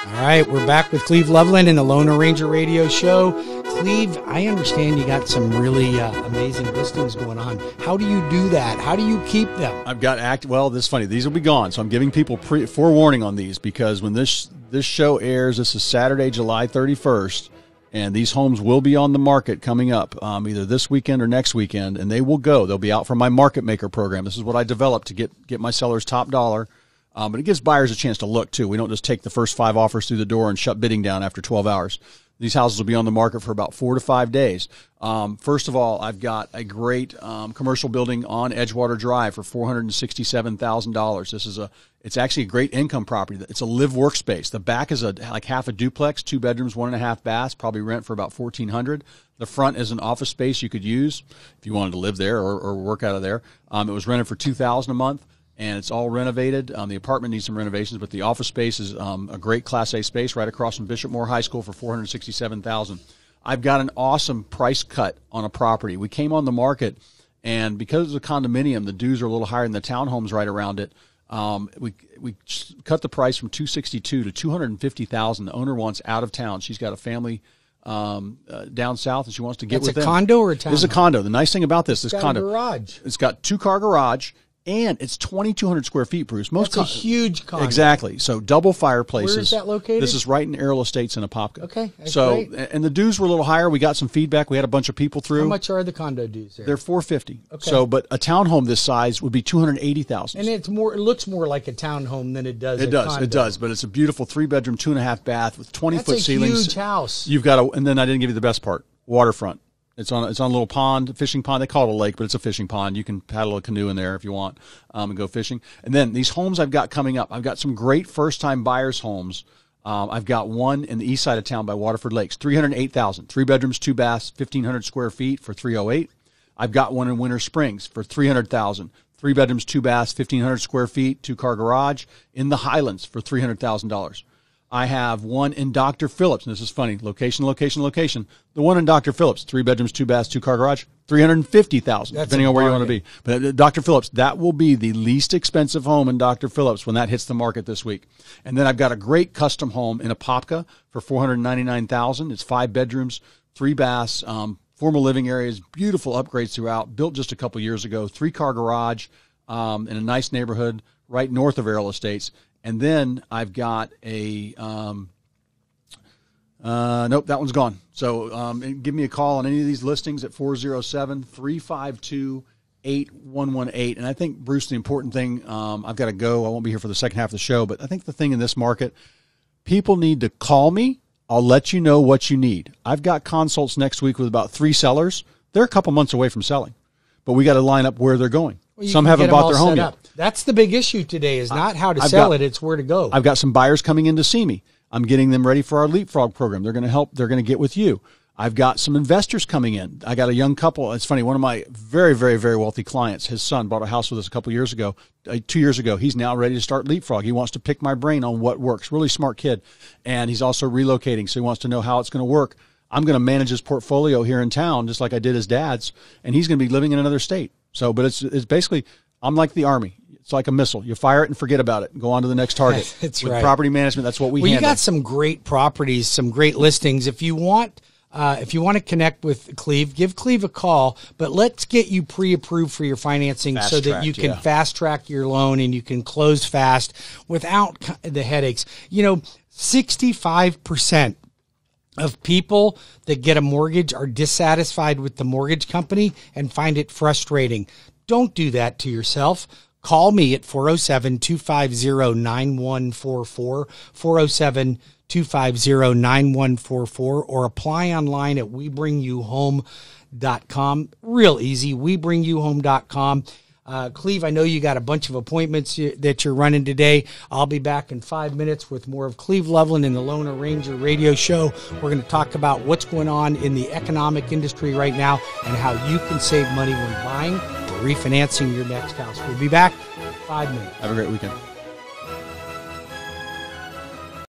All right, we're back with Cleve Loveland and the Lone Ranger Radio Show. Cleve, I understand you got some really amazing listings going on. How do you do that? How do you keep them? I've got well, this is funny. These will be gone, so I'm giving people forewarning on these because when this show airs, this is Saturday, July 31st, and these homes will be on the market coming up either this weekend or next weekend, and they will go. They'll be out from my Market Maker program. This is what I developed to get my sellers top dollar. But it gives buyers a chance to look, too. We don't just take the first 5 offers through the door and shut bidding down after 12 hours. These houses will be on the market for about 4 to 5 days. First of all, I've got a great commercial building on Edgewater Drive for $467,000. It's actually a great income property. It's a live workspace. The back is like half a duplex, 2 bedrooms, 1.5 baths, probably rent for about $1,400. The front is an office space you could use if you wanted to live there or work out of there. It was rented for $2,000 a month. And it's all renovated. The apartment needs some renovations, but the office space is a great Class A space right across from Bishop Moore High School for $467,000. I've got an awesome price cut on a property. We came on the market, and because it's a condominium, the dues are a little higher than the townhomes right around it. We cut the price from $262,000 to $250,000. The owner wants out of town. She's got a family down south, and she wants to get with them. It's a condo or a townhome? It's a condo. The nice thing about this condo, a garage. It's got 2-car garage. And it's 2,200 square feet, Bruce. That's a huge condo. Exactly. So double fireplaces. Where is that located? This is right in Errol Estates in Apopka. Okay, that's great. great. And the dues were a little higher. We got some feedback. We had a bunch of people through. How much are the condo dues there? They're $450. Okay. So, but a townhome this size would be $280,000. And it looks more like a townhome than it does. It does. But it's a beautiful 3-bedroom, 2.5 bath with 20-foot ceilings. That's a huge house. You've got and then I didn't give you the best part: waterfront. It's on a little pond, fishing pond. They call it a lake, but it's a fishing pond. You can paddle a canoe in there if you want and go fishing. And then these homes I've got coming up, I've got some great first-time buyers' homes. I've got one in the east side of town by Waterford Lakes, $308,000, 3 bedrooms, 2 baths, 1,500 square feet for $308,000. I've got one in Winter Springs for $300,000, 3 bedrooms, 2 baths, 1,500 square feet, 2-car garage in the Highlands for $300,000. I have one in Dr. Phillips, and this is funny, location. The one in Dr. Phillips, 3 bedrooms, 2 baths, 2-car garage, $350,000, depending on where you want to be. But Dr. Phillips, that will be the least expensive home in Dr. Phillips when that hits the market this week. And then I've got a great custom home in Apopka for $499,000. It's 5 bedrooms, 3 baths, formal living areas, beautiful upgrades throughout, built just a couple years ago, 3-car garage in a nice neighborhood right north of Errol Estates. And then I've got a nope, that one's gone. So give me a call on any of these listings at 407-352-8118. And I think, Bruce, the important thing, I've got to go. I won't be here for the second half of the show. But I think the thing in this market, people need to call me. I'll let you know what you need. I've got consults next week with about 3 sellers. They're a couple months away from selling. But we got to line up where they're going. Well, some haven't bought their home yet. That's the big issue today is not how to sell it, it's where to go. I've got some buyers coming in to see me. I'm getting them ready for our Leapfrog program. They're going to help. They're going to get with you. I've got some investors coming in. I got a young couple. It's funny. One of my very, very, very wealthy clients, his son bought a house with us a couple years ago, 2 years ago. He's now ready to start Leapfrog. He wants to pick my brain on what works. Really smart kid. And he's also relocating, so he wants to know how it's going to work. I'm going to manage his portfolio here in town, just like I did his dad's, and he's going to be living in another state. So, but it's basically, I'm like the Army. It's like a missile. You fire it and forget about it and go on to the next target. That's With right. Property management, that's what we handle. You got some great properties, some great listings. If you want to connect with Cleve, give Cleve a call, but let's get you pre-approved for your financing so that you can fast track your loan and you can close fast without the headaches. 65% of people that get a mortgage are dissatisfied with the mortgage company and find it frustrating. Don't do that to yourself. Call me at 407-250-9144, 407-250-9144, or apply online at WeBringYouHome.com. Real easy, WeBringYouHome.com. Cleve, I know you got a bunch of appointments that you're running today. I'll be back in 5 minutes with more of Cleve Loveland and the Lone Ranger Radio Show. We're going to talk about what's going on in the economic industry right now and how you can save money when buying or refinancing your next house. We'll be back in 5 minutes. Have a great weekend.